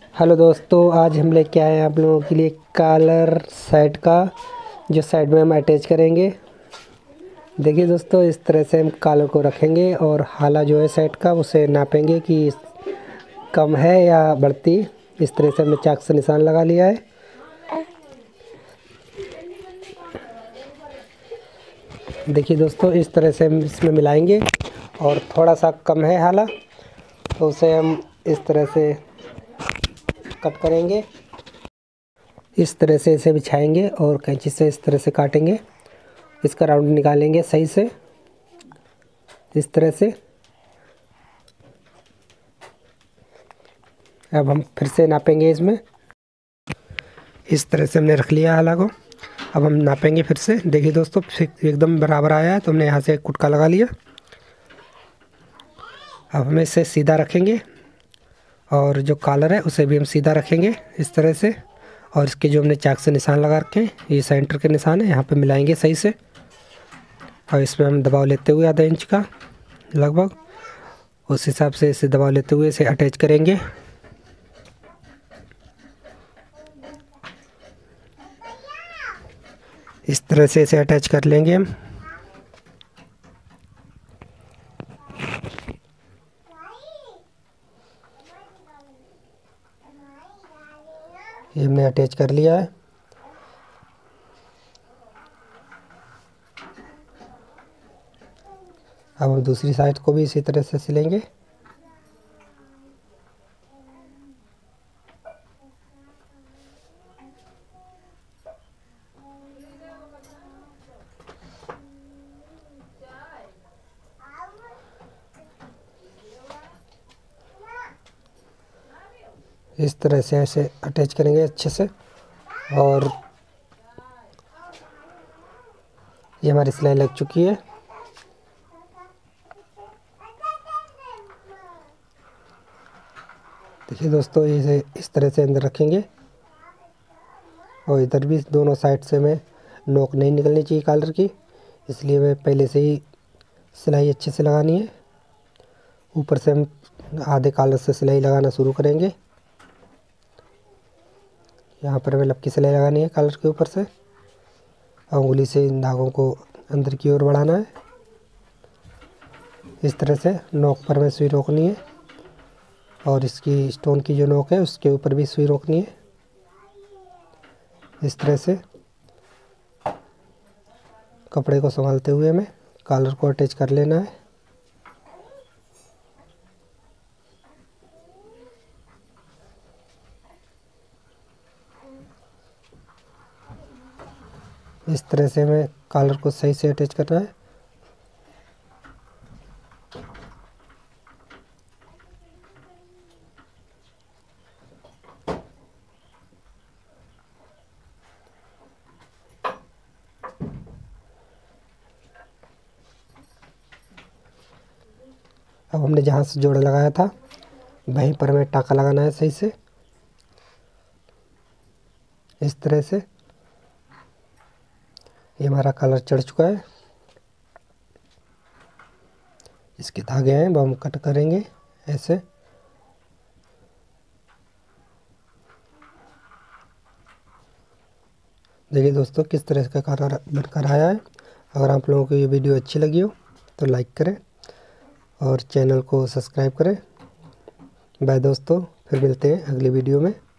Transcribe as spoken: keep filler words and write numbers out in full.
Hello दोस्तों, आज हम लेके आए हैं आप लोगों के लिए कॉलर सेट का, जो साइड में हम अटैच करेंगे। देखिए दोस्तों, इस तरह से हम कॉलर को रखेंगे और हाला जो है सेट का उसे नापेंगे कि कम है या बढ़ती। इस तरह से हमने चाक से निशान लगा लिया है। देखिए दोस्तों, इस तरह से हम इसमें मिलाएंगे और थोड़ा सा कम है हाला तो उसे हम इस तरह से कट करेंगे। इस तरह से इसे बिछाएंगे और कैंची से इस तरह से काटेंगे। इसका राउंड निकालेंगे सही से, इस तरह से। अब हम फिर से नापेंगे इसमें। इस तरह से हमने रख लिया हाला को। अब हम नापेंगे फिर से। देखिए दोस्तों, एकदम बराबर आया है तो हमने यहाँ से एक कुटका लगा लिया। अब हम इसे सीधा रखेंगे और जो कॉलर है उसे भी हम सीधा रखेंगे इस तरह से। और इसके जो हमने चाक से निशान लगा रखे हैं, ये सेंटर के निशान है, यहाँ पे मिलाएंगे सही से। और इसमें हम दबाव लेते हुए आधा इंच का लगभग, उस हिसाब से इसे दबाव लेते हुए इसे अटैच करेंगे। इस तरह से इसे अटैच कर लेंगे हम। ये हमने अटैच कर लिया है। अब हम दूसरी साइड को भी इसी तरह से सिलेंगे। इस तरह से ऐसे अटैच करेंगे अच्छे से। और ये हमारी सिलाई लग चुकी है। देखिए दोस्तों, इसे इस तरह से अंदर रखेंगे और इधर भी दोनों साइड से हमें नोक नहीं निकलनी चाहिए कॉलर की, इसलिए हमें पहले से ही सिलाई अच्छे से लगानी है। ऊपर से हम आधे कॉलर से सिलाई लगाना शुरू करेंगे। यहाँ पर हमें लपकी सिलाई लगानी है कॉलर के ऊपर से। उंगली से इन धागों को अंदर की ओर बढ़ाना है। इस तरह से नोक पर हमें सुई रोकनी है और इसकी स्टोन की जो नोक है उसके ऊपर भी सुई रोकनी है। इस तरह से कपड़े को संभालते हुए हमें कॉलर को अटैच कर लेना है। इस तरह से हमें कॉलर को सही से अटैच करना है। अब हमने जहाँ से जोड़ा लगाया था वहीं पर हमें टाका लगाना है सही से, इस तरह से। ये हमारा कलर चढ़ चुका है। इसके धागे हैं वो हम कट करेंगे ऐसे। देखिए दोस्तों, किस तरह का कलर बनकर आया है। अगर आप लोगों को ये वीडियो अच्छी लगी हो तो लाइक करें और चैनल को सब्सक्राइब करें। बाय दोस्तों, फिर मिलते हैं अगली वीडियो में।